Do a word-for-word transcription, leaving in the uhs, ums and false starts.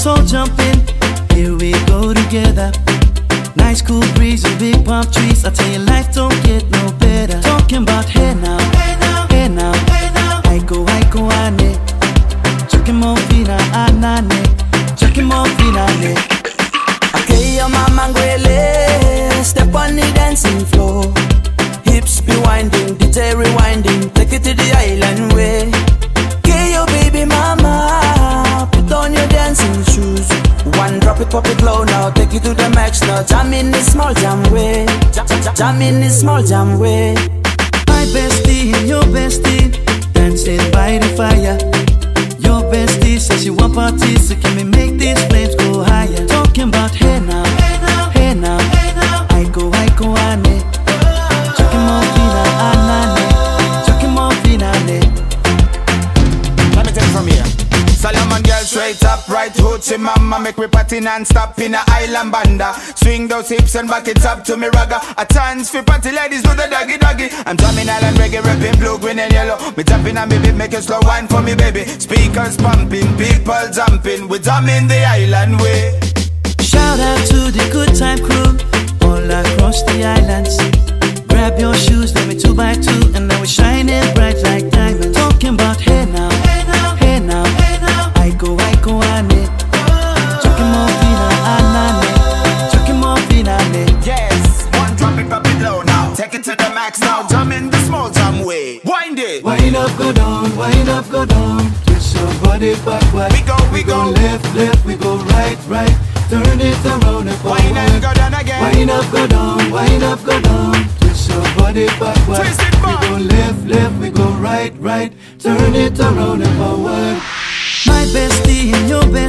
So jump in, here we go together. Nice cool breeze and big palm trees. I tell you, life don't get no better. Talking about hey now, hey now, hey now, hey now. I go, I go, ane. Chucking more fina, anane. Chucking more fina, ane. Okay, your mama ngwele. Step on the dancing floor. Hips be winding, D J rewinding. Take it to the island way. Okay, your baby mama. Put on your dancing shoes. One drop it, pop it low now. Take it to the max now. Jam in the small jam way. Jam, jam, jam in the small jam way. My bestie and your bestie dancing by the fire. Your bestie says she want parties, so can we make these flames go higher? Talking about hey now, hey now, hey now, hey now. I go, I go, ane. Chucking more fina, anane. Chucking more fina, ane. Let me take it from here. Solomon girl straight up, right hoochie mama. Make me party non-stop in a island banda. Swing those hips and back it up to me ragga. A chance for party ladies do the doggy doggy. I'm drumming island reggae, rapping blue, green and yellow. Me jumping on me beat, make a slow wine for me baby. Speakers pumping, people jumping. We drumming the island way. Shout out to the good time crew all across the islands. Grab your shoes, let me two by two, and now we're shining bright like diamonds. Talking about hey now, hey now, hey now, hey now. I go, I go, ane. Chucking more fina, anane. Chucking more fina, ane. Yes, one drop it, pop it low now. Take it to the max now. Jump in the small jam way. Wind it. Wind up, go down, wind up, go down. Twist your body backward. We go, we, we go. go left, left, we go right, right. Turn it around and forward. Wind and go down again. Wind up, go down, wind up, go down. Twist your body backward. Twist it back. We go left, left, we go right, right. Turn it around and forward. My bestie and your bestie